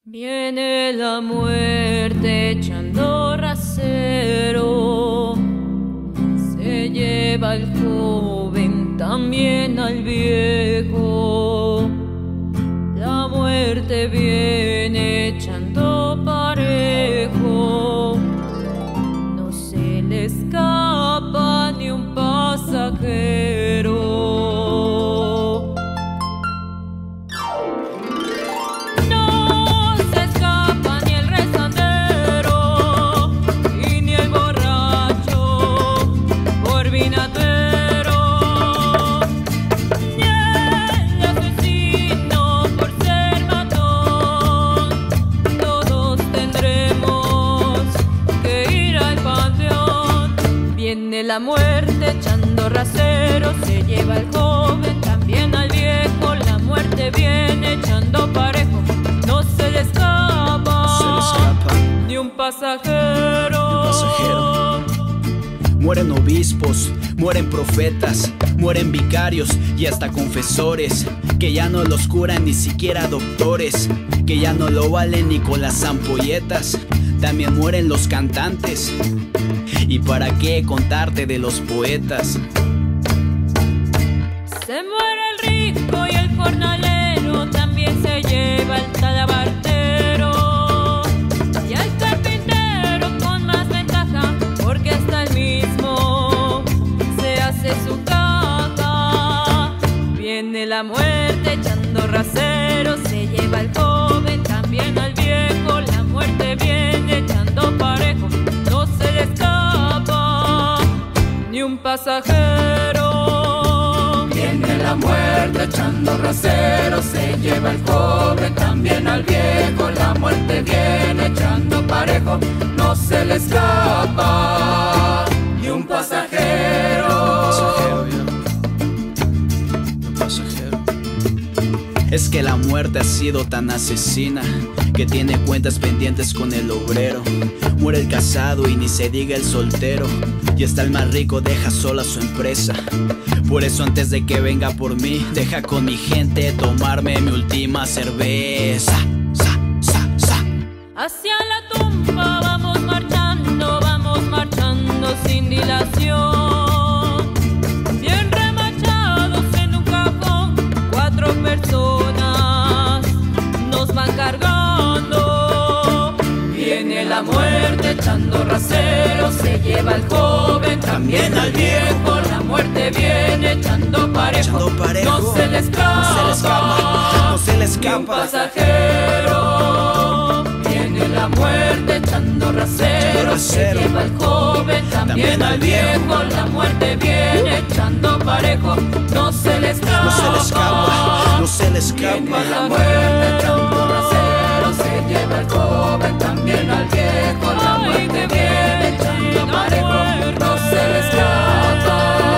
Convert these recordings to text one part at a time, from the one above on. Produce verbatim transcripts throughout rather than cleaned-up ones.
Viene la muerte echando rasero, se lleva al joven, también al viejo. La muerte viene echando parejo, no se le escapa ni un pasajero. La muerte echando rasero, se lleva al joven, también al viejo. La muerte viene echando parejo, no se le escapa, se le escapa ni un pasajero. Ni un pasajero. Mueren obispos, mueren profetas, mueren vicarios y hasta confesores, que ya no los curan ni siquiera doctores, que ya no lo valen ni con las ampolletas. También mueren los cantantes, ¿y para qué contarte de los poetas? Se muere el rico y el jornalero, también se lleva el talabartero y al carpintero con más ventaja, porque hasta el mismo se hace su caja. Viene la muerte echando rasero, se lleva al joven, también al viejo. La muerte viene echando parejo, no se le escapa ni un pasajero. Viene la muerte echando rasero, se lleva al joven, también al viejo. La muerte viene echando parejo, no se le escapa ni un pasajero. Pasajero, ya. Un pasajero. Es que la muerte ha sido tan asesina que tiene cuentas pendientes con el obrero. Muere el casado y ni se diga el soltero, y hasta el más rico deja sola su empresa. Por eso antes de que venga por mí, deja con mi gente tomarme mi última cerveza. Sa, sa, sa. Hacia la tumba vamos marchando, vamos marchando sin dilación. Bien remachados en un cajón, cuatro personas nos van cargando. Viene la muerte echando rasero, se lleva al joven, también al viejo. La muerte viene echando parejo, Echando parejo. no se le escapa, No se le escapa, no se le escapa. ni un pasajero. Viene la muerte echando rasero, rasero. se lleva al joven, también, También al al viejo. viejo. La muerte viene echando parejo, no se le escapa, No se le escapa, no se le escapa. Viene la muerte echando rasero, se lleva al joven, también al viejo. La muerte viene echando parejo, no se le escapa.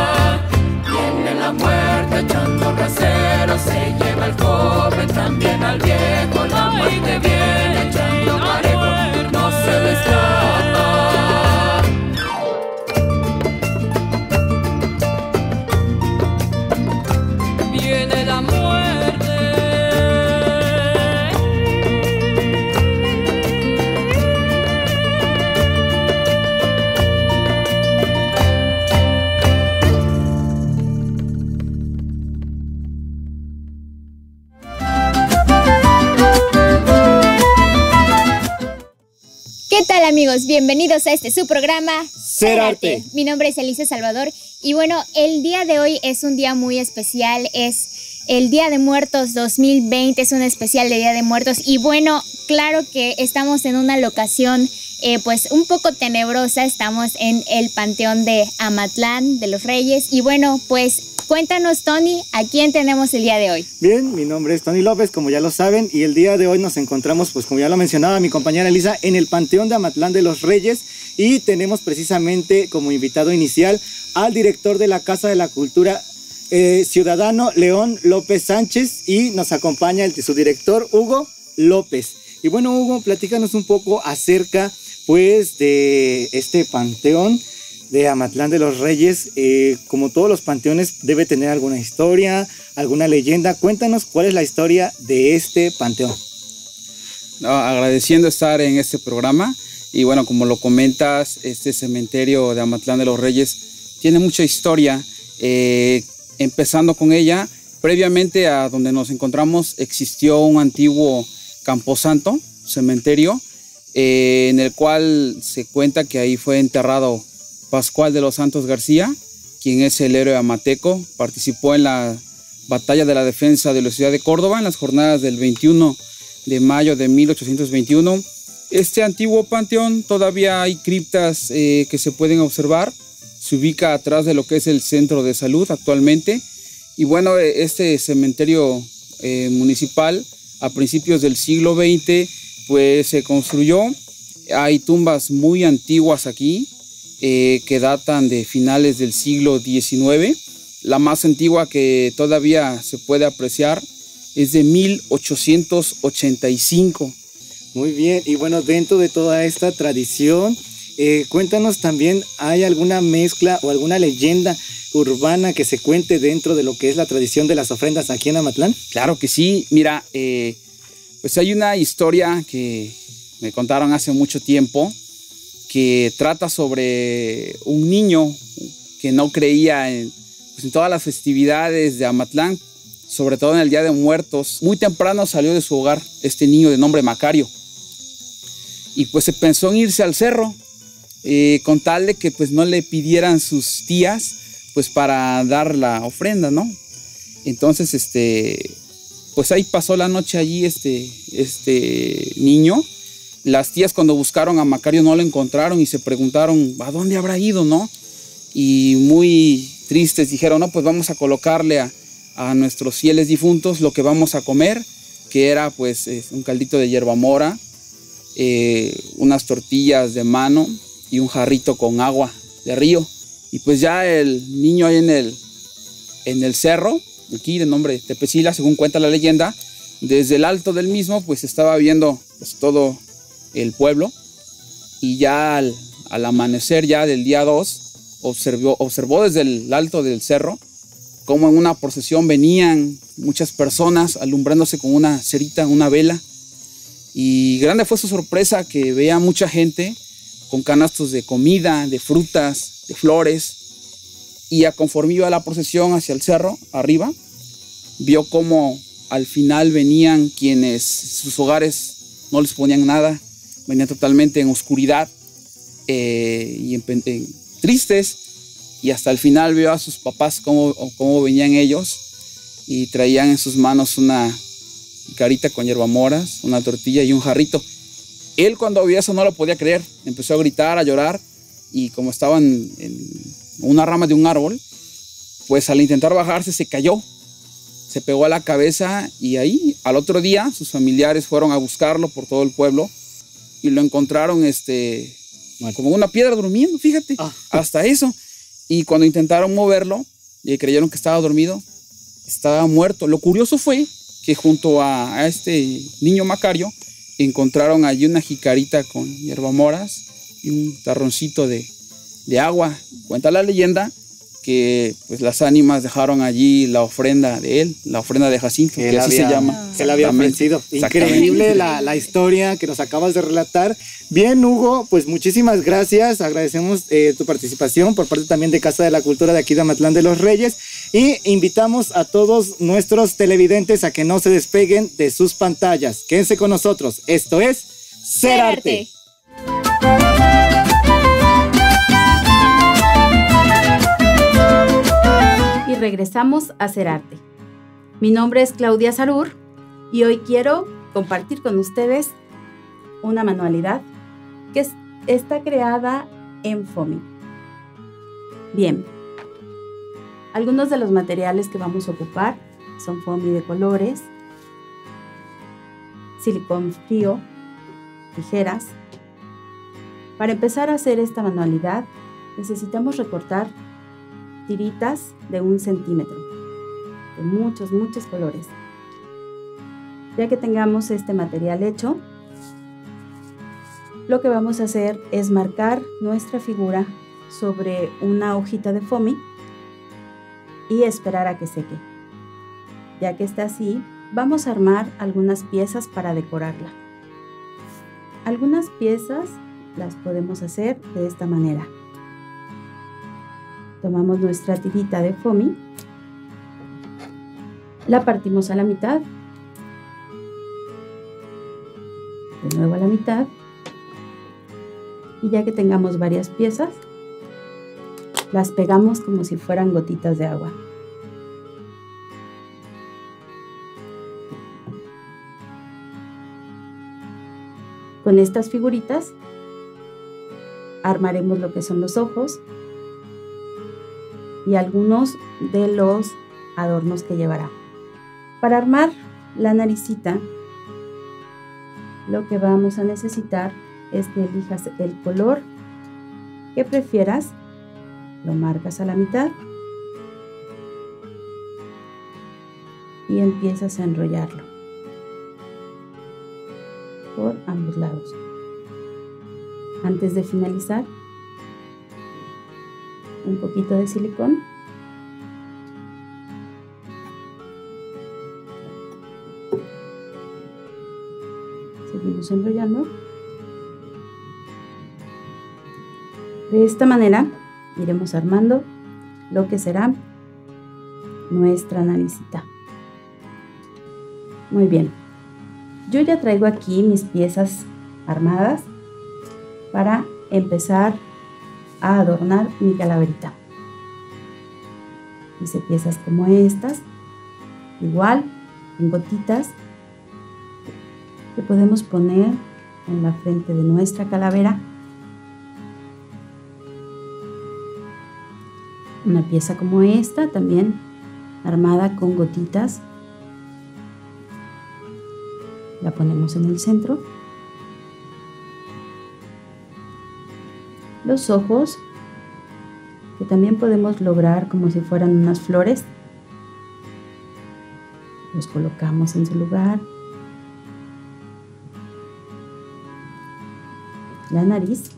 Viene la muerte echando rasero, se lleva al joven, también al viejo. La muerte viene echando parejo, no se le escapa. Viene la muerte. ¿Qué tal, amigos? Bienvenidos a este su programa Ser Arte. Mi nombre es Elisa Salvador y bueno, el día de hoy es un día muy especial, es el Día de Muertos dos mil veinte, es un especial de Día de Muertos y bueno, claro que estamos en una locación eh, pues un poco tenebrosa, estamos en el Panteón de Amatlán de los Reyes y bueno, pues cuéntanos, Tony, ¿a quién tenemos el día de hoy? Bien, mi nombre es Tony López, como ya lo saben, y el día de hoy nos encontramos, pues como ya lo mencionaba mi compañera Elisa, en el Panteón de Amatlán de los Reyes y tenemos precisamente como invitado inicial al director de la Casa de la Cultura eh, Ciudadano León López Sánchez y nos acompaña el, su director Hugo López. Y bueno, Hugo, platícanos un poco acerca pues de este panteón de Amatlán de los Reyes. Eh, como todos los panteones, debe tener alguna historia, alguna leyenda. Cuéntanos cuál es la historia de este panteón. agradeciendo estar en este programa. Y bueno, como lo comentas, este cementerio de Amatlán de los Reyes tiene mucha historia. Eh, empezando con ella, previamente a donde nos encontramos existió un antiguo camposanto, cementerio, eh, en el cual se cuenta que ahí fue enterrado Pascual de los Santos García, quien es el héroe amateco. Participó en la batalla de la defensa de la ciudad de Córdoba en las jornadas del veintiuno de mayo de mil ochocientos veintiuno. Este antiguo panteón todavía hay criptas eh, que se pueden observar. Se ubica atrás de lo que es el centro de salud actualmente. Y bueno, este cementerio eh, municipal a principios del siglo veinte pues se construyó. Hay tumbas muy antiguas aquí eh, que datan de finales del siglo diecinueve. La más antigua que todavía se puede apreciar es de mil ochocientos ochenta y cinco. Muy bien, y bueno, dentro de toda esta tradición, eh, cuéntanos también, ¿hay alguna mezcla o alguna leyenda urbana que se cuente dentro de lo que es la tradición de las ofrendas aquí en Amatlán? Claro que sí, mira, eh, pues hay una historia que me contaron hace mucho tiempo que trata sobre un niño que no creía en, pues, en todas las festividades de Amatlán, sobre todo en el Día de Muertos. Muy temprano salió de su hogar este niño de nombre Macario y pues se pensó en irse al cerro eh, con tal de que pues no le pidieran sus tías pues para dar la ofrenda, ¿no? Entonces este pues ahí pasó la noche allí este, este niño. Las tías cuando buscaron a Macario no lo encontraron y se preguntaron ¿a dónde habrá ido, no? Y muy tristes dijeron, no, pues vamos a colocarle a, a nuestros fieles difuntos lo que vamos a comer, que era pues un caldito de hierba mora, eh, unas tortillas de mano y un jarrito con agua de río. Y pues ya el niño ahí en el, en el cerro, aquí de nombre Tepecila, según cuenta la leyenda, desde el alto del mismo pues estaba viendo pues, todo el pueblo, y ya al, al amanecer ya del día dos observó, observó desde el alto del cerro cómo en una procesión venían muchas personas alumbrándose con una cerita, una vela, y grande fue su sorpresa que veía mucha gente con canastos de comida, de frutas, de flores, y a conforme iba la procesión hacia el cerro, arriba, vio cómo al final venían quienes sus hogares no les ponían nada, venían totalmente en oscuridad eh, y en, en, tristes, y hasta el final vio a sus papás cómo, cómo venían ellos y traían en sus manos una carita con hierbamoras, una tortilla y un jarrito. Él cuando vio eso no lo podía creer, empezó a gritar, a llorar, y como estaban en una rama de un árbol, pues al intentar bajarse se cayó, se pegó a la cabeza, y ahí al otro día sus familiares fueron a buscarlo por todo el pueblo y lo encontraron este, como una piedra durmiendo, fíjate, ah. hasta eso. Y cuando intentaron moverlo y creyeron que estaba dormido, estaba muerto. Lo curioso fue que junto a, a este niño Macario encontraron allí una jicarita con hierbamoras y un tarroncito de, de agua. Cuenta la leyenda que pues, las ánimas dejaron allí la ofrenda de él, la ofrenda de Jacinto, que, que así había, se llama. Que le había ofrecido. Increíble la, la historia que nos acabas de relatar. Bien, Hugo, pues muchísimas gracias. Agradecemos eh, tu participación por parte también de Casa de la Cultura de aquí de Amatlán de los Reyes. Y invitamos a todos nuestros televidentes a que no se despeguen de sus pantallas. Quédense con nosotros. Esto es Ser Arte. Y regresamos a Ser Arte. Mi nombre es Claudia Sarur y hoy quiero compartir con ustedes una manualidad que es, está creada en foamy. Bien, algunos de los materiales que vamos a ocupar son foamy de colores, silicón frío, tijeras. Para empezar a hacer esta manualidad necesitamos recortar tiritas de un centímetro, de muchos, muchos colores. Ya que tengamos este material hecho, lo que vamos a hacer es marcar nuestra figura sobre una hojita de foamy y esperar a que seque. Ya que está así, vamos a armar algunas piezas para decorarla. Algunas piezas las podemos hacer de esta manera. Tomamos nuestra tirita de foamy, la partimos a la mitad, de nuevo a la mitad, y ya que tengamos varias piezas, las pegamos como si fueran gotitas de agua. Con estas figuritas armaremos lo que son los ojos y algunos de los adornos que llevará. Para armar la naricita, lo que vamos a necesitar es que elijas el color que prefieras, lo marcas a la mitad y empiezas a enrollarlo por ambos lados. Antes de finalizar, un poquito de silicón seguimos enrollando. De esta manera iremos armando lo que será nuestra naricita. Muy bien, yo ya traigo aquí mis piezas armadas para empezar a adornar mi calaverita. Hice piezas como estas, igual en gotitas, que podemos poner en la frente de nuestra calavera. Una pieza como esta, también armada con gotitas. La ponemos en el centro. Los ojos, que también podemos lograr como si fueran unas flores. Los colocamos en su lugar. La nariz.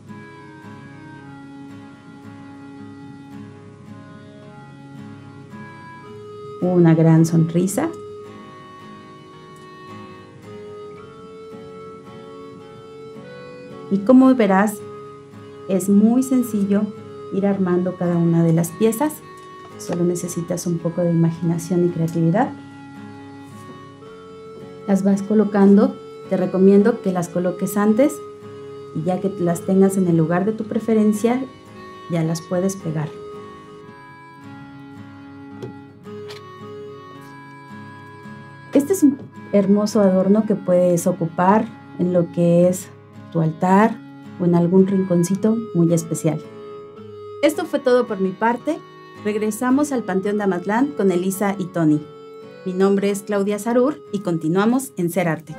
Una gran sonrisa. Y como verás, es muy sencillo ir armando cada una de las piezas. Solo necesitas un poco de imaginación y creatividad. Las vas colocando. Te recomiendo que las coloques antes y ya que las tengas en el lugar de tu preferencia, ya las puedes pegar. Este es un hermoso adorno que puedes ocupar en lo que es tu altar o en algún rinconcito muy especial. Esto fue todo por mi parte. Regresamos al Panteón de Amatlán con Elisa y Tony. Mi nombre es Claudia Sarur y continuamos en Ser Arte.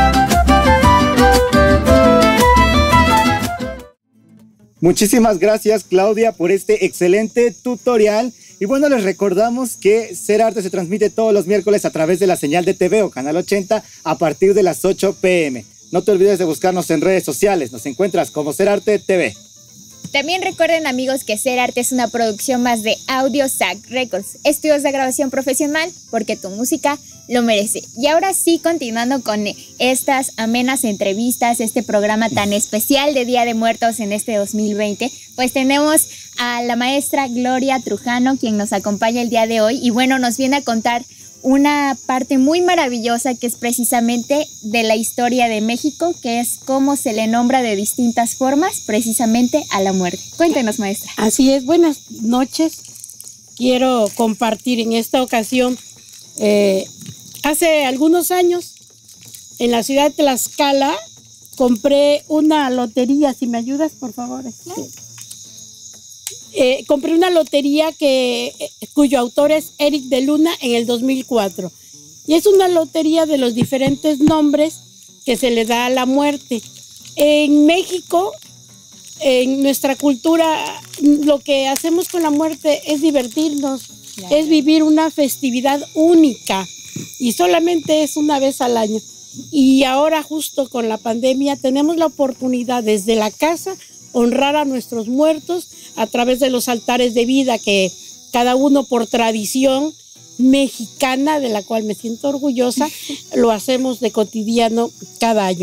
Muchísimas gracias, Claudia, por este excelente tutorial. Y bueno, les recordamos que Ser Arte se transmite todos los miércoles a través de la señal de T V o Canal ochenta a partir de las ocho pe eme. No te olvides de buscarnos en redes sociales. Nos encuentras como Ser Arte T V. También recuerden, amigos, que Ser Arte es una producción más de Audio S A C Records, estudios de grabación profesional, porque tu música lo merece. Y ahora sí, continuando con estas amenas entrevistas, este programa tan especial de Día de Muertos en este dos mil veinte, pues tenemos a la maestra Gloria Trujano, quien nos acompaña el día de hoy, y bueno, nos viene a contar una parte muy maravillosa que es precisamente de la historia de México, que es cómo se le nombra de distintas formas precisamente a la muerte. Cuéntenos, maestra. Así es, buenas noches. Quiero compartir en esta ocasión, eh, hace algunos años, en la ciudad de Tlaxcala, compré una lotería, si me ayudas, por favor. Claro. Eh, compré una lotería que, eh, cuyo autor es Eric de Luna en el dos mil cuatro. Y es una lotería de los diferentes nombres que se le da a la muerte. En México, en nuestra cultura, lo que hacemos con la muerte es divertirnos, claro. Es vivir una festividad única y solamente es una vez al año. Y ahora, justo con la pandemia, tenemos la oportunidad desde la casa honrar a nuestros muertos a través de los altares de vida que cada uno, por tradición mexicana, de la cual me siento orgullosa, lo hacemos de cotidiano cada año.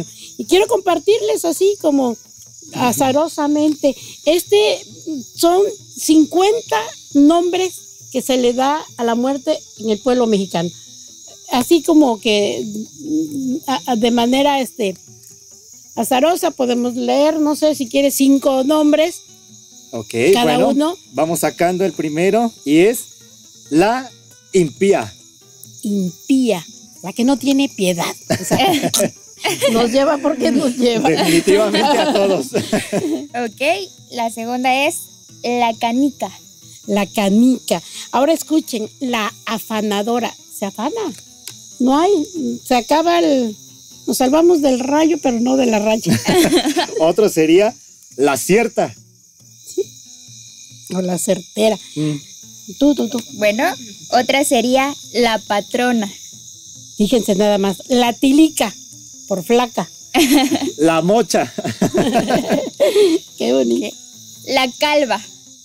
Y quiero compartirles así como azarosamente. Este son cincuenta nombres que se le da a la muerte en el pueblo mexicano. Así como que de manera este, azarosa podemos leer, no sé si quieres, cinco nombres. Ok, cada bueno, uno. Vamos sacando el primero y es la impía. Impía, la que no tiene piedad. O sea, nos lleva porque nos lleva. Definitivamente a todos. Ok, la segunda es la canica. La canica. Ahora escuchen, la afanadora. Se afana. No hay, se acaba el... Nos salvamos del rayo, pero no de la raya. Otro sería la cierta. ¿Sí? O la certera. Mm. Tú, tú, tú. Bueno, otra sería la patrona. Fíjense nada más. La tilica, por flaca. La mocha. Qué bonito. La calva.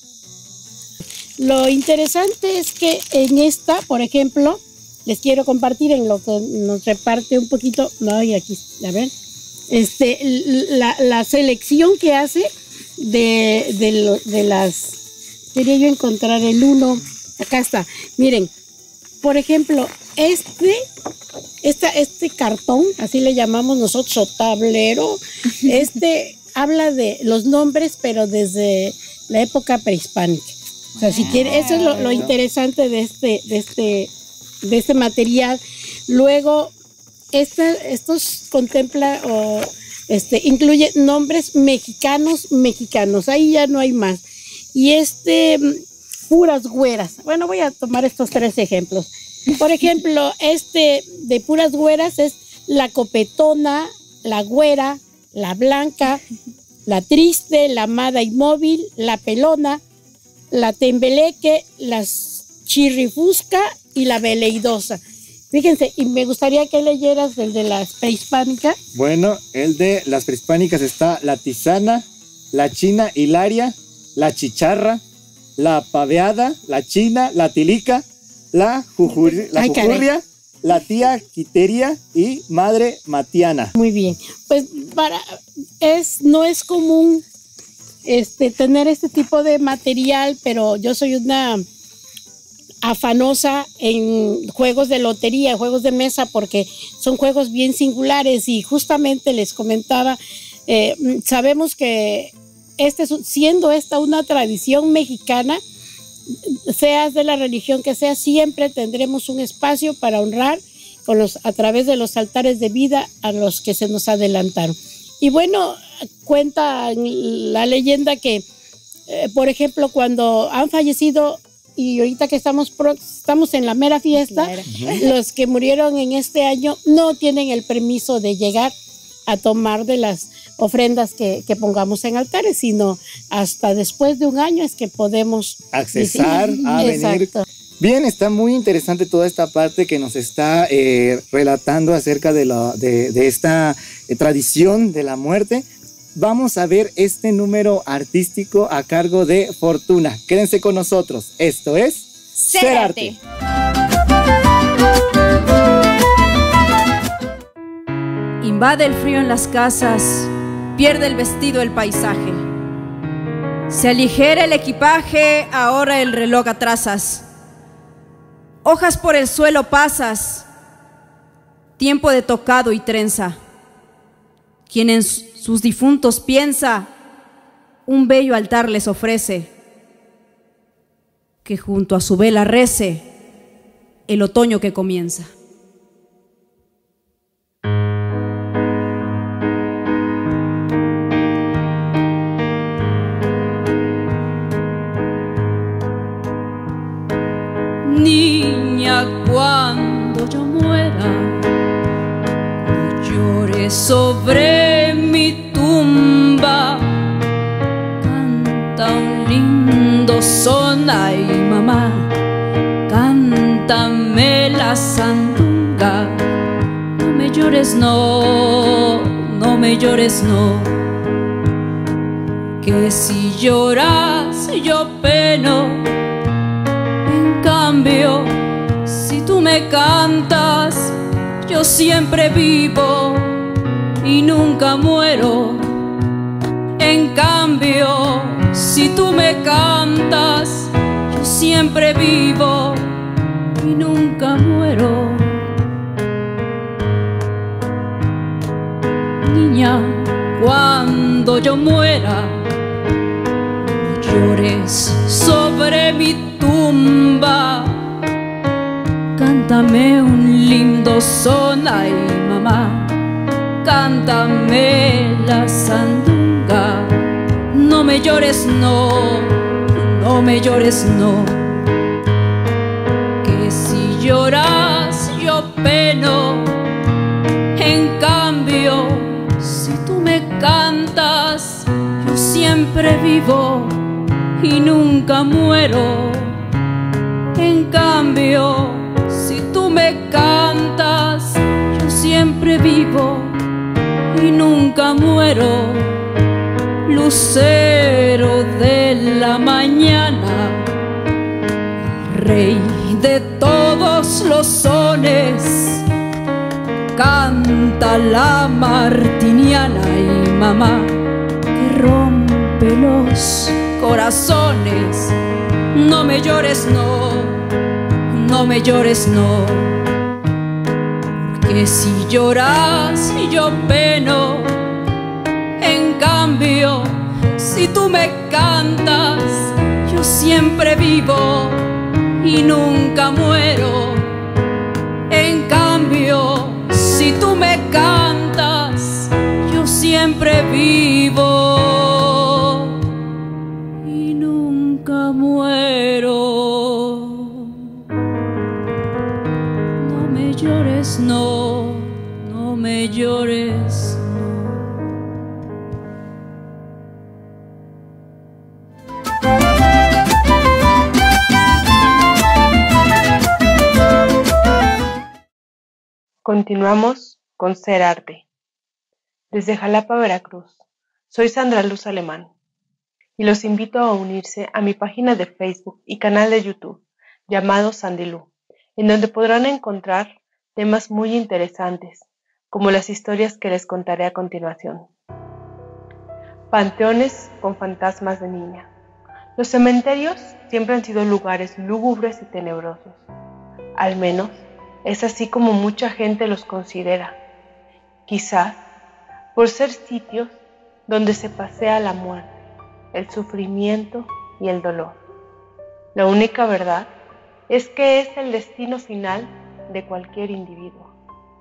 Lo interesante es que en esta, por ejemplo, les quiero compartir en lo que nos reparte un poquito, no, y aquí, a ver, este, la, la selección que hace de, de, lo, de las, quería yo encontrar el uno, acá está, miren, por ejemplo, este, esta, este cartón, así le llamamos nosotros, o tablero, este habla de los nombres, pero desde la época prehispánica. O sea, si quiere, eso es lo, lo interesante de este, de este, de este material. Luego, esta, estos contempla o este, incluye nombres mexicanos, mexicanos. Ahí ya no hay más. Y este, puras güeras. Bueno, voy a tomar estos tres ejemplos. Por ejemplo, este de puras güeras es la copetona, la güera, la blanca, la triste, la amada inmóvil, la pelona, la tembeleque, la chirrifusca y la veleidosa. Fíjense, y me gustaría que leyeras el de las prehispánicas. Bueno, el de las prehispánicas está la tisana, la china hilaria, la chicharra, la paveada, la china, la tilica, la, jujur, la Ay, jujurria, la tía quiteria y madre matiana. Muy bien. Pues para es no es común este tener este tipo de material, pero yo soy una afanosa en juegos de lotería, juegos de mesa, porque son juegos bien singulares y justamente les comentaba, eh, sabemos que este, siendo esta una tradición mexicana, seas de la religión que sea, siempre tendremos un espacio para honrar con los, a través de los altares de vida a los que se nos adelantaron. Y bueno, cuenta la leyenda que, eh, por ejemplo, cuando han fallecido, y ahorita que estamos, pro, estamos en la mera fiesta, claro, los que murieron en este año no tienen el permiso de llegar a tomar de las ofrendas que, que pongamos en altares, sino hasta después de un año es que podemos accesar decir, a exacto. venir. Bien, está muy interesante toda esta parte que nos está eh, relatando acerca de, la, de, de esta eh, tradición de la muerte. Vamos a ver este número artístico a cargo de Fortuna. Quédense con nosotros. Esto es Ser Arte. Invade el frío en las casas, pierde el vestido el paisaje. Se aligera el equipaje, ahora el reloj atrasas. Hojas por el suelo pasas, tiempo de tocado y trenza. Quien en sus difuntos piensa, un bello altar les ofrece. Que junto a su vela rece el otoño que comienza. Niña, cuando yo muera, no llores sobre mi tumba. Canta un lindo son, ay mamá, cántame la sandunga. No me llores, no, no me llores, no, que si lloras yo peno. Cambio, si tú me cantas, yo siempre vivo y nunca muero. En cambio, si tú me cantas, yo siempre vivo y nunca muero. Niña, cuando yo muera, no llores sobre mi tumba. Cántame un lindo son, ay mamá, cántame la sandunga. No me llores, no, no me llores, no, que si lloras yo peno. En cambio, si tú me cantas, yo siempre vivo y nunca muero. En cambio, si tú me cantas, yo siempre vivo y nunca muero. Lucero de la mañana, rey de todos los sones, canta la martiniana y mamá que rompe los corazones. No me llores, no, no me llores, no, porque si lloras yo peno. En cambio, si tú me cantas, yo siempre vivo y nunca muero. En cambio, si tú me cantas, yo siempre vivo y nunca muero. No me llores, no, no me llores. Continuamos con Ser Arte. Desde Jalapa, Veracruz, soy Sandra Luz Alemán y los invito a unirse a mi página de Facebook y canal de YouTube llamado Sandilú, en donde podrán encontrar temas muy interesantes, como las historias que les contaré a continuación. Panteones con fantasmas de niña. Los cementerios siempre han sido lugares lúgubres y tenebrosos, al menos es así como mucha gente los considera, quizás por ser sitios donde se pasea la muerte, el sufrimiento y el dolor. La única verdad es que es el destino final de cualquier individuo.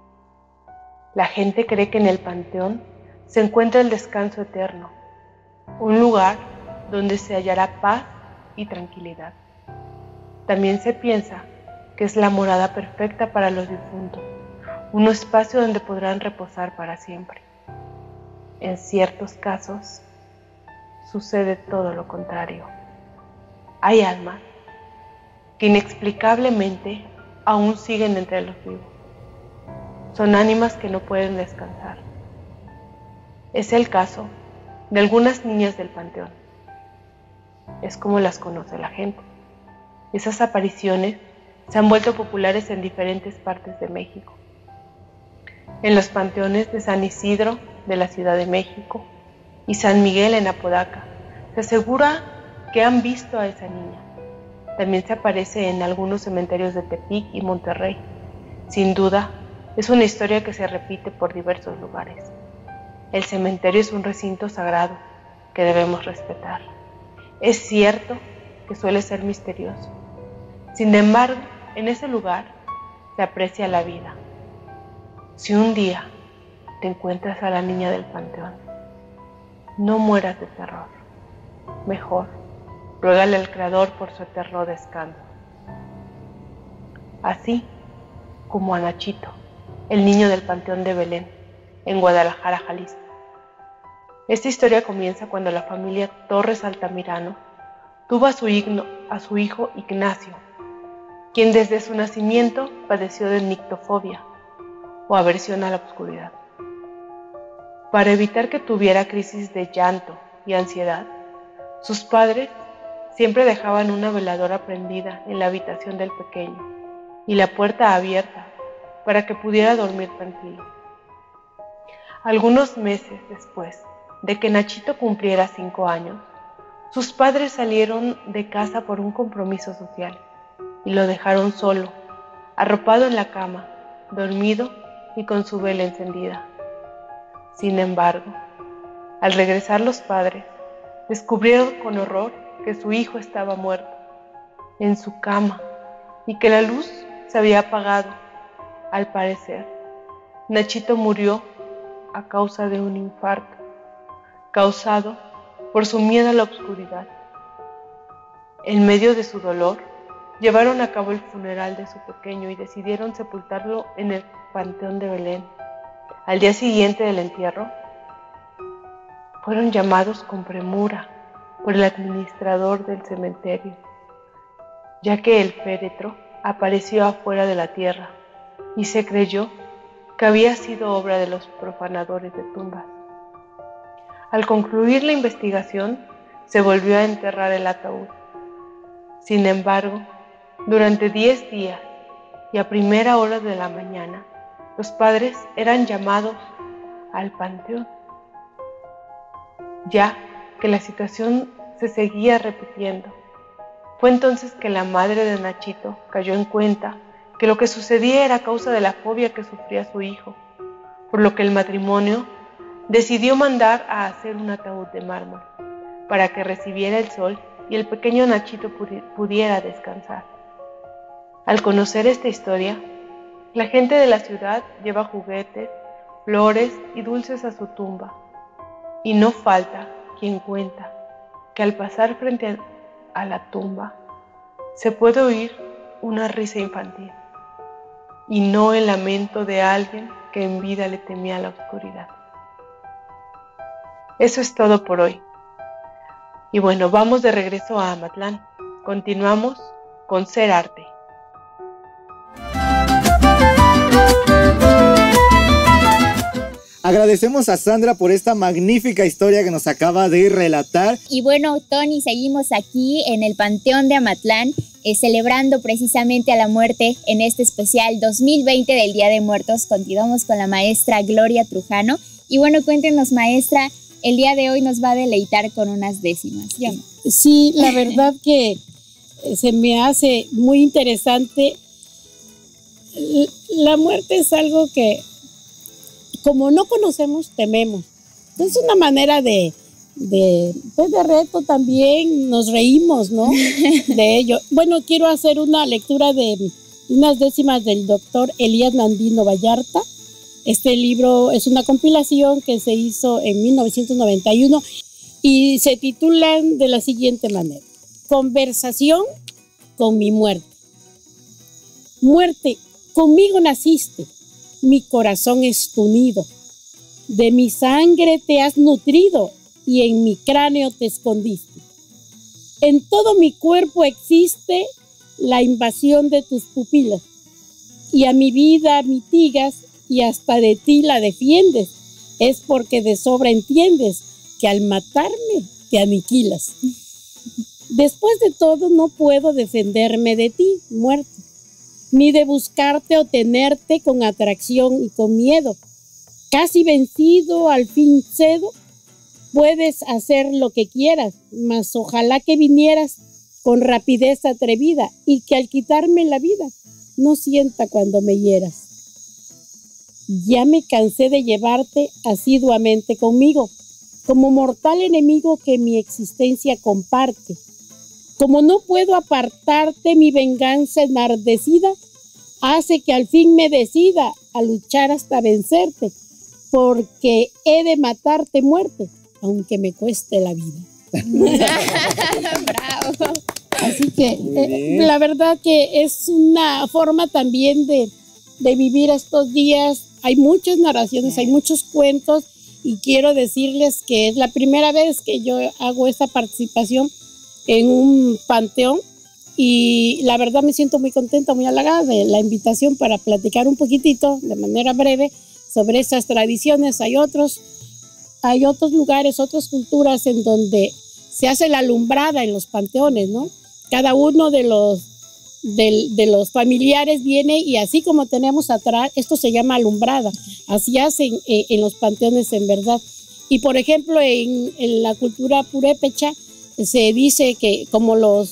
La gente cree que en el panteón se encuentra el descanso eterno, un lugar donde se hallará paz y tranquilidad. También se piensa que es la morada perfecta para los difuntos, un espacio donde podrán reposar para siempre. En ciertos casos, sucede todo lo contrario. Hay almas que inexplicablemente aún siguen entre los vivos. Son ánimas que no pueden descansar. Es el caso de algunas niñas del panteón. Es como las conoce la gente. Esas apariciones se han vuelto populares en diferentes partes de México. En los panteones de San Isidro de la Ciudad de México y San Miguel en Apodaca se asegura que han visto a esa niña. También se aparece en algunos cementerios de Tepic y Monterrey. Sin duda, es una historia que se repite por diversos lugares. El cementerio es un recinto sagrado que debemos respetar. Es cierto que suele ser misterioso. Sin embargo, en ese lugar se aprecia la vida. Si un día te encuentras a la niña del panteón, no mueras de terror. Mejor, ruégale al Creador por su eterno descanso. Así como a Nachito, el niño del Panteón de Belén, en Guadalajara, Jalisco. Esta historia comienza cuando la familia Torres Altamirano tuvo a su, higno, a su hijo Ignacio, quien desde su nacimiento padeció de nictofobia o aversión a la oscuridad. Para evitar que tuviera crisis de llanto y ansiedad, sus padres siempre dejaban una veladora prendida en la habitación del pequeño y la puerta abierta para que pudiera dormir tranquilo. Algunos meses después de que Nachito cumpliera cinco años, sus padres salieron de casa por un compromiso social y lo dejaron solo, arropado en la cama, dormido y con su vela encendida. Sin embargo, al regresar los padres, descubrieron con horror que su hijo estaba muerto, en su cama, y que la luz se había apagado. Al parecer, Nachito murió a causa de un infarto, causado por su miedo a la oscuridad. En medio de su dolor, llevaron a cabo el funeral de su pequeño y decidieron sepultarlo en el Panteón de Belén. Al día siguiente del entierro, fueron llamados con premura por el administrador del cementerio, ya que el féretro apareció afuera de la tierra y se creyó que había sido obra de los profanadores de tumbas. Al concluir la investigación, se volvió a enterrar el ataúd. Sin embargo, durante diez días y a primera hora de la mañana, los padres eran llamados al panteón, ya que la situación se seguía repitiendo. Fue entonces que la madre de Nachito cayó en cuenta que lo que sucedía era a causa de la fobia que sufría su hijo, por lo que el matrimonio decidió mandar a hacer un ataúd de mármol para que recibiera el sol y el pequeño Nachito pudiera descansar. Al conocer esta historia, la gente de la ciudad lleva juguetes, flores y dulces a su tumba, y no falta quien cuenta que al pasar frente a la tumba se puede oír una risa infantil y no el lamento de alguien que en vida le temía la oscuridad. Eso es todo por hoy. Y bueno, vamos de regreso a Amatlán. Continuamos con Ser Arte. Agradecemos a Sandra por esta magnífica historia que nos acaba de relatar. Y bueno, Tony, seguimos aquí en el Panteón de Amatlán, eh, celebrando precisamente a la muerte en este especial dos mil veinte del Día de Muertos. Continuamos con la maestra Gloria Trujano. Y bueno, cuéntenos, maestra, el día de hoy nos va a deleitar con unas décimas. ¿Sí, sí, la verdad que se me hace muy interesante. La muerte es algo que, como no conocemos, tememos. Es una manera de, de, pues de reto también, nos reímos, ¿no? De ello. Bueno, quiero hacer una lectura de unas décimas del doctor Elías Nandino Vallarta. Este libro es una compilación que se hizo en mil novecientos noventa y uno y se titulan de la siguiente manera: Conversación con mi muerte. Muerte, conmigo naciste, mi corazón es tu nido, de mi sangre te has nutrido y en mi cráneo te escondiste. En todo mi cuerpo existe la invasión de tus pupilas y a mi vida mitigas y hasta de ti la defiendes. Es porque de sobra entiendes que al matarme te aniquilas. Después de todo no puedo defenderme de ti, muerte, ni de buscarte o tenerte con atracción y con miedo. Casi vencido, al fin cedo. Puedes hacer lo que quieras, mas ojalá que vinieras con rapidez atrevida y que al quitarme la vida no sienta cuando me hieras. Ya me cansé de llevarte asiduamente conmigo, como mortal enemigo que mi existencia comparte. Como no puedo apartarte, mi venganza enardecida hace que al fin me decida a luchar hasta vencerte, porque he de matarte muerte, aunque me cueste la vida. Bravo. Así que eh, la verdad que es una forma también de, de vivir estos días. Hay muchas narraciones, hay muchos cuentos y quiero decirles que es la primera vez que yo hago esta participación en un panteón y la verdad me siento muy contenta, muy halagada de la invitación para platicar un poquitito de manera breve sobre estas tradiciones. Hay otros, hay otros lugares, otras culturas en donde se hace la alumbrada en los panteones, ¿no? Cada uno de los del, de los familiares viene, y así como tenemos atrás, esto se llama alumbrada, así hacen eh, en los panteones en verdad. Y por ejemplo en, en la cultura purépecha se dice que como los,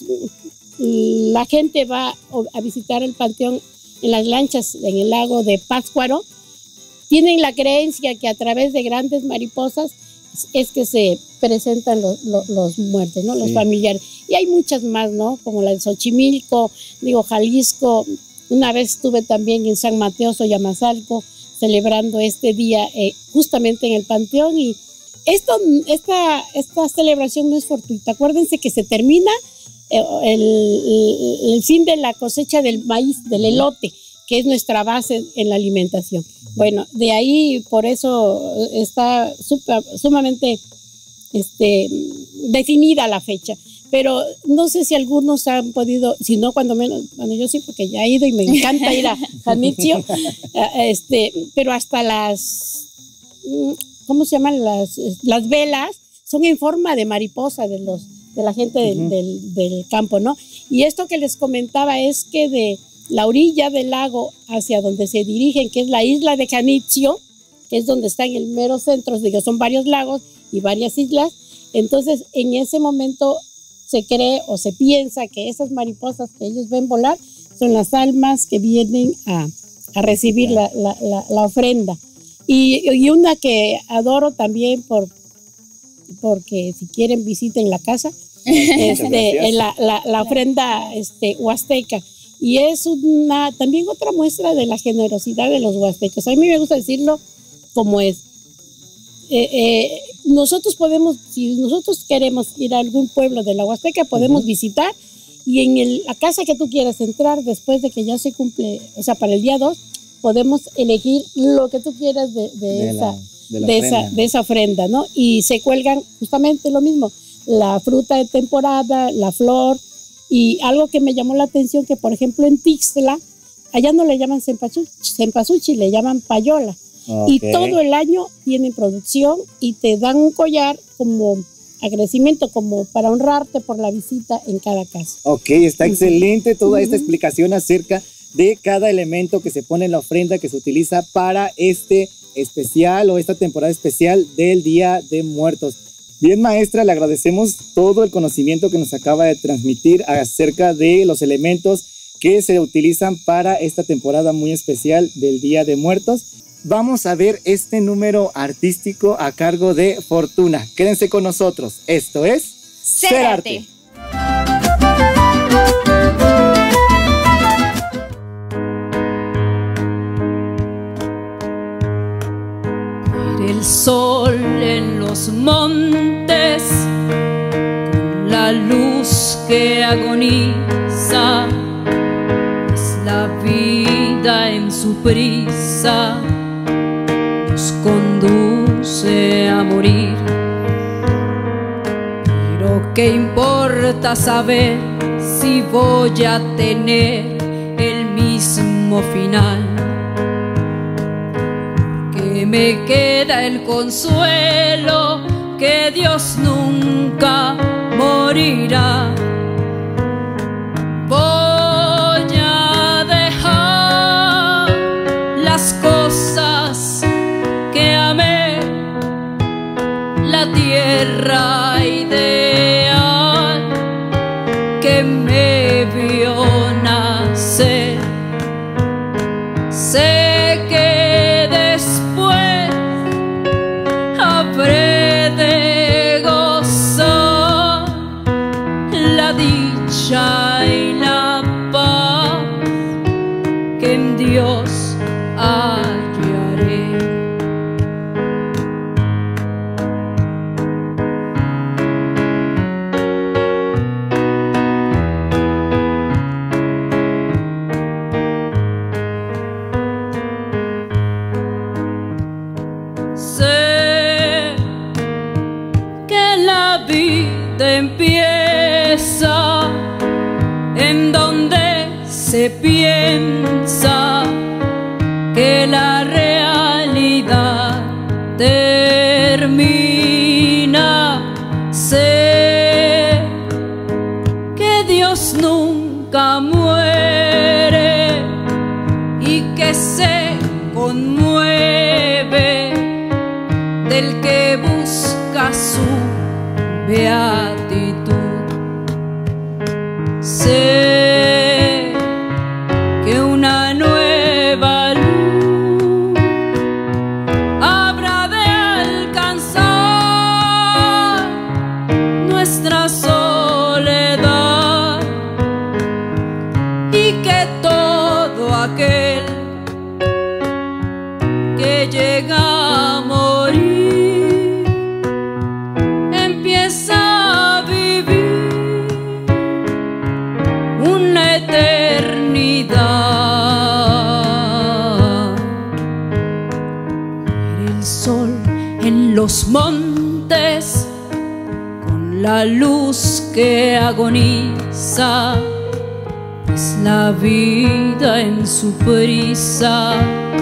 la gente va a visitar el panteón en las lanchas en el lago de Pátzcuaro, tienen la creencia que a través de grandes mariposas es que se presentan los, los, los muertos, ¿no? Los sí. familiares. Y hay muchas más, ¿no? Como la de Xochimilco, digo, Jalisco. Una vez estuve también en San Mateo, Soyamazalco, celebrando este día eh, justamente en el panteón. Y esto, esta, esta celebración no es fortuita. Acuérdense que se termina eh, el, el, el fin de la cosecha del maíz, del elote, que es nuestra base en la alimentación. Bueno, de ahí por eso está super, sumamente este, definida la fecha. Pero no sé si algunos han podido, si no, cuando menos, bueno, yo sí, porque ya he ido y me encanta ir a Janitzio, este, pero hasta las, ¿cómo se llaman? Las, las velas son en forma de mariposa de, los, de la gente del, uh-huh. del, del campo, ¿no? Y esto que les comentaba es que de la orilla del lago hacia donde se dirigen, que es la isla de Janitzio, que es donde está en el mero centro, digo, son varios lagos y varias islas. Entonces, en ese momento se cree o se piensa que esas mariposas que ellos ven volar son las almas que vienen a, a recibir la, la, la, la ofrenda. Y, y una que adoro también por, porque si quieren visiten la casa, este, la, la, la ofrenda este, huasteca. Y es una, también otra muestra de la generosidad de los huastecos. A mí me gusta decirlo como es. Eh, eh, nosotros podemos, si nosotros queremos ir a algún pueblo de la Huasteca, podemos uh-huh. visitar, y en el, la casa que tú quieras entrar después de que ya se cumple, o sea, para el día dos, podemos elegir lo que tú quieras de, de, de, esa, la, de, la de, esa, de esa ofrenda, ¿no? Y se cuelgan justamente lo mismo, la fruta de temporada, la flor. Y algo que me llamó la atención, que por ejemplo en Tixtla, allá no le llaman cempasúchil, le llaman payola. Okay. Y todo el año tienen producción y te dan un collar como agradecimiento, como para honrarte por la visita en cada casa. Ok, está excelente toda uh-huh. esta explicación acerca de cada elemento que se pone en la ofrenda que se utiliza para este especial o esta temporada especial del Día de Muertos. Bien, maestra, le agradecemos todo el conocimiento que nos acaba de transmitir acerca de los elementos que se utilizan para esta temporada muy especial del Día de Muertos. Vamos a ver este número artístico a cargo de Fortuna. Quédense con nosotros. Esto es Ser Arte. El sol en los montes, con la luz que agoniza, es la vida en su prisa, nos conduce a morir. Pero qué importa saber si voy a tener el mismo final. Me queda el consuelo que Dios nunca morirá. Voy a dejar las cosas que amé, la tierra ideal que me vio nacer. Sé y la paz que en Dios hallaré. Sé que la vida empieza en donde se piensa que la realidad termina. Sé que Dios nunca muere. beatitud. Sé que una nueva luz habrá de alcanzar nuestra soledad y que todo aquel que llega a morir empieza a vivir una eternidad. El sol en los montes con la luz que agoniza, es la vida en su prisa.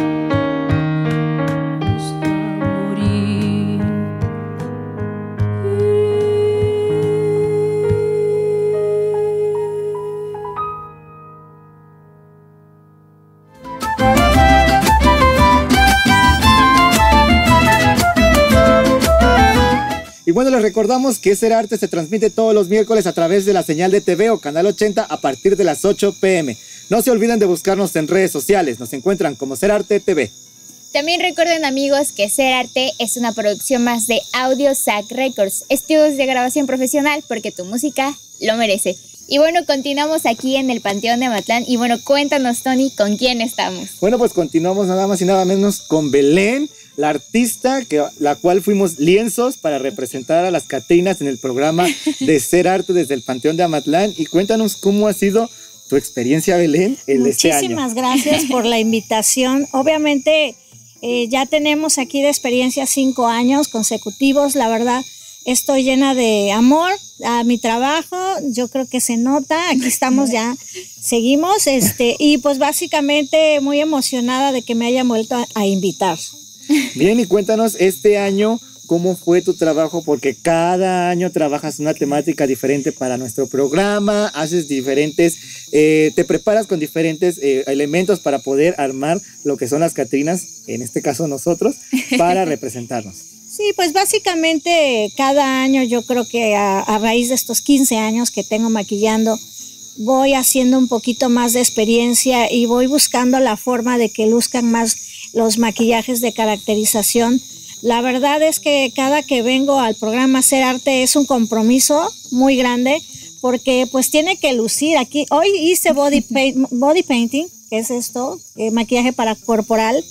Y bueno, les recordamos que Ser Arte se transmite todos los miércoles a través de la señal de T V o Canal ochenta a partir de las ocho pe eme. No se olviden de buscarnos en redes sociales, nos encuentran como Ser Arte T V. También recuerden, amigos, que Ser Arte es una producción más de Audio S A C Records, estudios de grabación profesional, porque tu música lo merece. Y bueno, continuamos aquí en el Panteón de Amatlán. Y bueno, cuéntanos, Tony, ¿con quién estamos? Bueno, pues continuamos nada más y nada menos con Belén, la artista, que, la cual fuimos lienzos para representar a las Catrinas en el programa de Ser Arte desde el Panteón de Amatlán. Y cuéntanos cómo ha sido tu experiencia, Belén, en este año. Muchísimas gracias por la invitación. Obviamente eh, ya tenemos aquí de experiencia cinco años consecutivos. La verdad, estoy llena de amor a mi trabajo. Yo creo que se nota. Aquí estamos ya, seguimos. Este, y pues básicamente muy emocionada de que me hayan vuelto a, a invitar. Bien, y cuéntanos este año cómo fue tu trabajo, porque cada año trabajas una temática diferente para nuestro programa, haces diferentes, eh, te preparas con diferentes eh, elementos para poder armar lo que son las Catrinas, en este caso nosotros, para representarnos. Sí, pues básicamente cada año yo creo que a, a raíz de estos quince años que tengo maquillando, voy haciendo un poquito más de experiencia y voy buscando la forma de que luzcan más los maquillajes de caracterización. La verdad es que cada que vengo al programa Ser Arte es un compromiso muy grande porque pues tiene que lucir. Aquí hoy hice body, paint, body painting, que es esto, eh, maquillaje para corporal,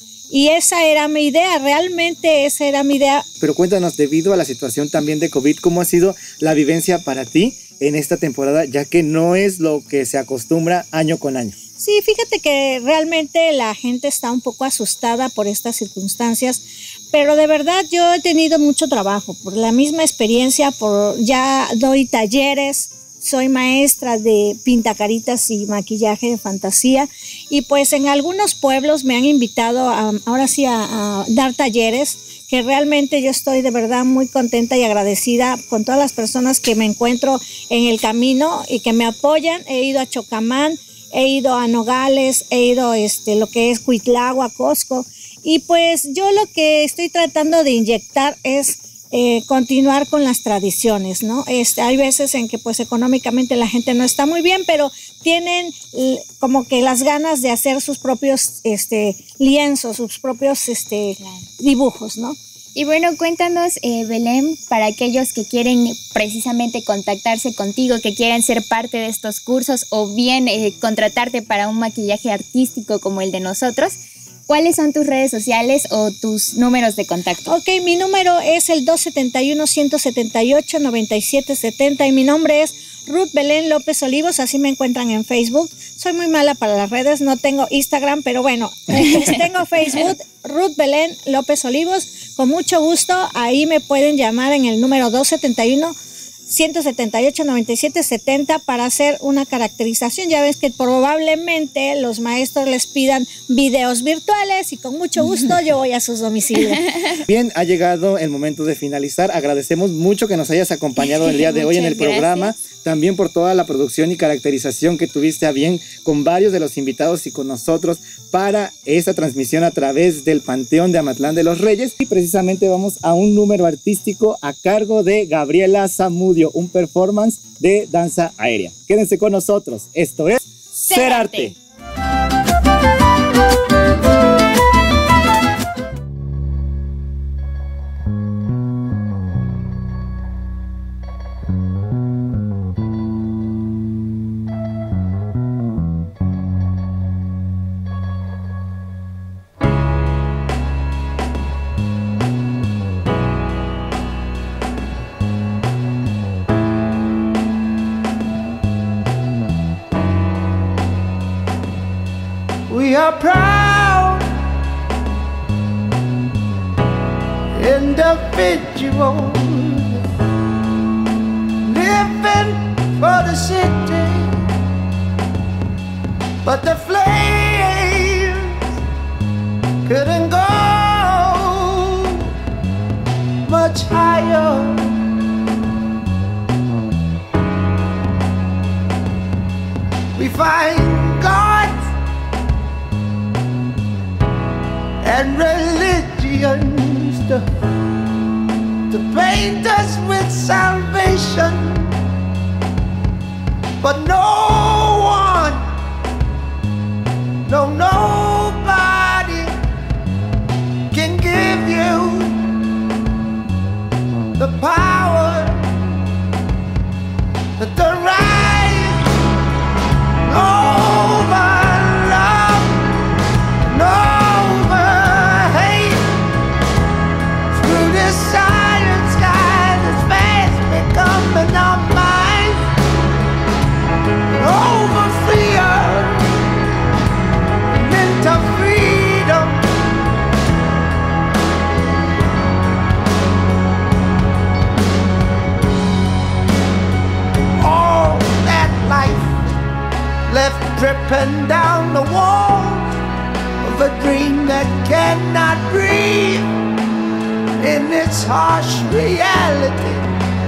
y esa era mi idea, realmente esa era mi idea. Pero cuéntanos, debido a la situación también de COVID, ¿cómo ha sido la vivencia para ti en esta temporada, ya que no es lo que se acostumbra año con año? Sí, fíjate que realmente la gente está un poco asustada por estas circunstancias, pero de verdad yo he tenido mucho trabajo, por la misma experiencia, por ya doy talleres, soy maestra de pintacaritas y maquillaje de fantasía, y pues en algunos pueblos me han invitado a, ahora sí a, a dar talleres, que realmente yo estoy de verdad muy contenta y agradecida con todas las personas que me encuentro en el camino y que me apoyan. He ido a Chocamán, he ido a Nogales, he ido este, lo que es Cuitlagua, Cosco, y pues yo lo que estoy tratando de inyectar es eh, continuar con las tradiciones, ¿no? Este, hay veces en que pues económicamente la gente no está muy bien, pero tienen eh, como que las ganas de hacer sus propios este, lienzos, sus propios este, dibujos, ¿no? Y bueno, cuéntanos, eh, Belén, para aquellos que quieren precisamente contactarse contigo, que quieren ser parte de estos cursos o bien eh, contratarte para un maquillaje artístico como el de nosotros, ¿cuáles son tus redes sociales o tus números de contacto? Ok, mi número es el dos setenta y uno, ciento setenta y ocho, noventa y siete setenta y mi nombre es Ruth Belén López Olivos, así me encuentran en Facebook. Soy muy mala para las redes, no tengo Instagram, pero bueno, tengo Facebook, Ruth Belén López Olivos, con mucho gusto, ahí me pueden llamar en el número dos setenta y uno, ciento setenta y ocho, noventa y siete, setenta para hacer una caracterización. Ya ves que probablemente los maestros les pidan videos virtuales y con mucho gusto yo voy a sus domicilios. Bien, ha llegado el momento de finalizar. Agradecemos mucho que nos hayas acompañado el día de hoy en el programa. Gracias. También por toda la producción y caracterización que tuviste a bien con varios de los invitados y con nosotros para esta transmisión a través del Panteón de Amatlán de los Reyes. Y precisamente vamos a un número artístico a cargo de Gabriela Zamudio, un performance de danza aérea. Quédense con nosotros. Esto es Ser Arte. We are proud individuals living for the city, but the flames couldn't go much higher. We find God and religions to, to paint us with salvation, but no one, no nobody can give you the power, the right over love, no. Our minds over fear and into freedom. All that life left dripping down the walls of a dream that cannot breathe in its harsh reality.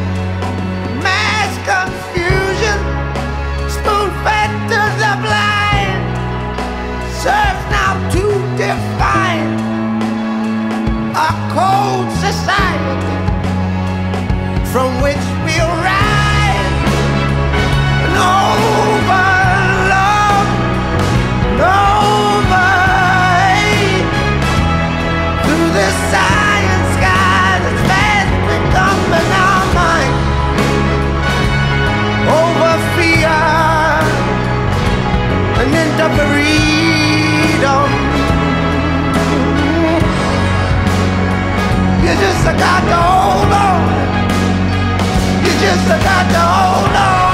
Confusion, spoon-fed to the blind, serves now to define a cold society from which we'll rise and over love, and over hate, through the science sky that's fast becoming our mind. Over fear and into freedom. You just got to hold on. You just got to hold on.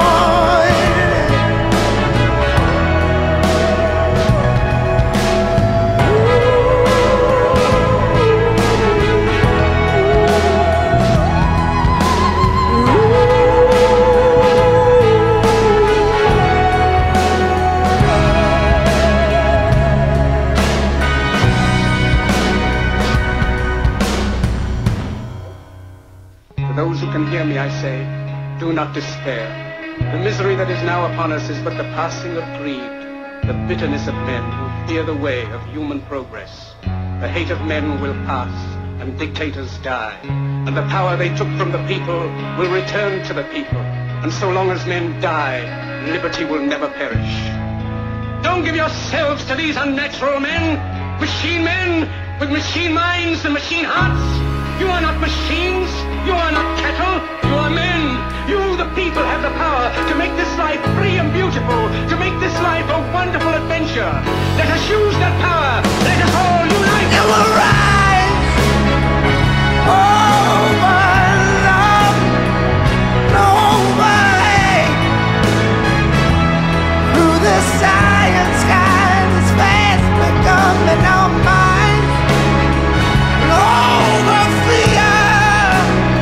Those who can hear me, I say, do not despair. The misery that is now upon us is but the passing of greed, the bitterness of men who fear the way of human progress. The hate of men will pass, and dictators die, and the power they took from the people will return to the people. And so long as men die, liberty will never perish. Don't give yourselves to these unnatural men, machine men with machine minds and machine hearts. You are not machines. You are not cattle, you are men. You, the people, have the power to make this life free and beautiful, to make this life a wonderful adventure. Let us use that power. Let us all unite. And we'll rise over love, over hate, through the science sky that's fast becoming our minds, and over fear.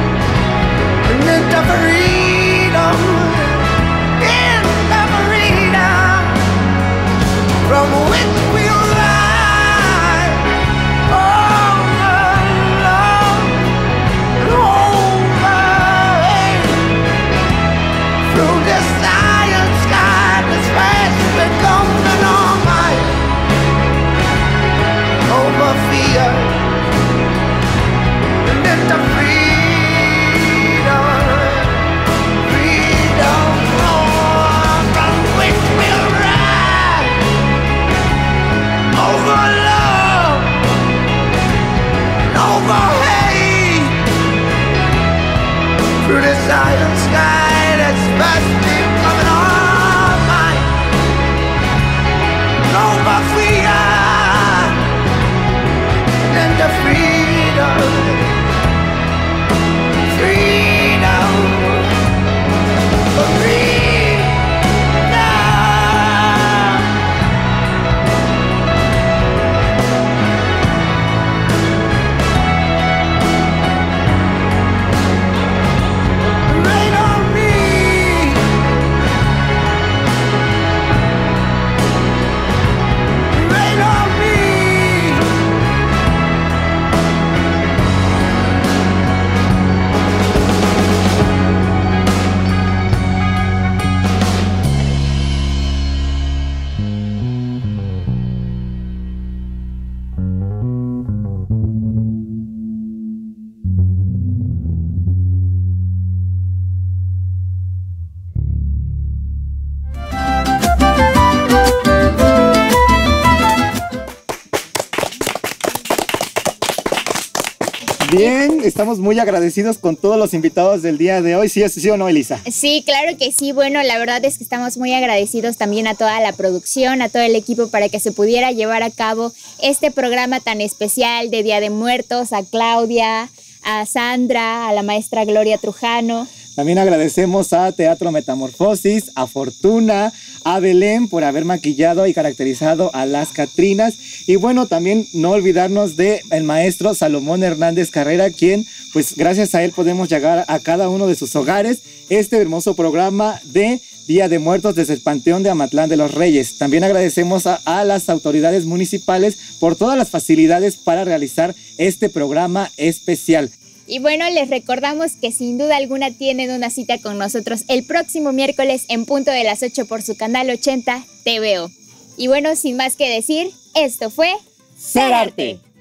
the silent sky that's fast becoming all mine. No more freedom than the freedom, freedom for freedom. Bien, estamos muy agradecidos con todos los invitados del día de hoy. ¿Sí, sí o no, Elisa? Sí, claro que sí. Bueno, la verdad es que estamos muy agradecidos también a toda la producción, a todo el equipo para que se pudiera llevar a cabo este programa tan especial de Día de Muertos, a Claudia, a Sandra, a la maestra Gloria Trujano. También agradecemos a Teatro Metamorfosis, a Fortuna, a Belén por haber maquillado y caracterizado a las Catrinas. Y bueno, también no olvidarnos de el maestro Salomón Hernández Carrera, quien, pues gracias a él podemos llegar a cada uno de sus hogares este hermoso programa de Día de Muertos desde el Panteón de Amatlán de los Reyes. También agradecemos a, a las autoridades municipales por todas las facilidades para realizar este programa especial. Y bueno, les recordamos que sin duda alguna tienen una cita con nosotros el próximo miércoles en punto de las ocho por su canal ochenta T V O. Y bueno, sin más que decir, esto fue Ser Arte.